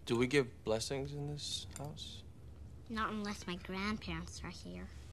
Do we give blessings in this house? Not unless my grandparents are here.